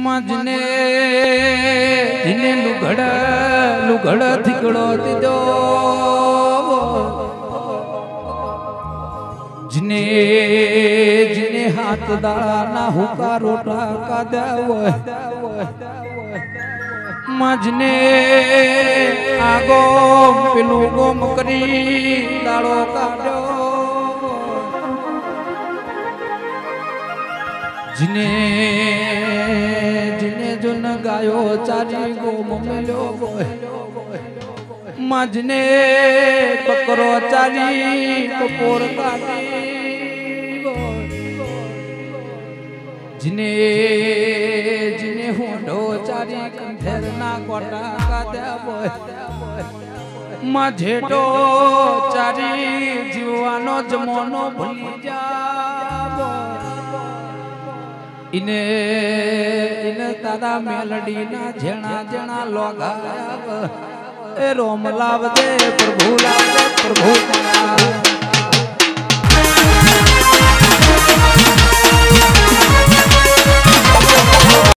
मजने जिने लुगड़ थिकड़ो दीदो जिने जिने हाथ दाना हुका रोटा का देवो मजने आगो पिलू गोम करी दाड़ो काढो जिने जिने जुन गायो चारी गोम मिलो मजने बकरो चारी कपोर काटी जिने जिने होंडो चारी कंधेर ना कोटा का देवो मझेटो चारी जीवानो जमोनो भूली जावो इने इने तारा मेलडी ना झेणा झेणा लोगाव ए रोम लाव दे प्रभु